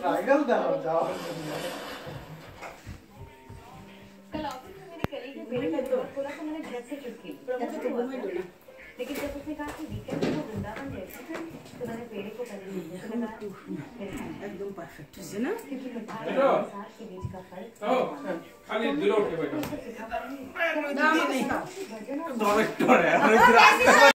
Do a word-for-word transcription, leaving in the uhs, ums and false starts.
पागल दाओ जाओ। कल ऑफिस में मेरी कलीग ने पेड़ का जोड़ खोला तो मैंने ड्रेस से चुटकी लेकिन जब उसने कहा कि वीकेंड में वो वृंदावन गए थे तो मैंने पेड़ को पहले एकदम परफेक्ट है ना क्योंकि मिठाई और साथ के बीच का फर्क खाली दूर उठ के बैठो। नहीं नहीं डायरेक्टर है।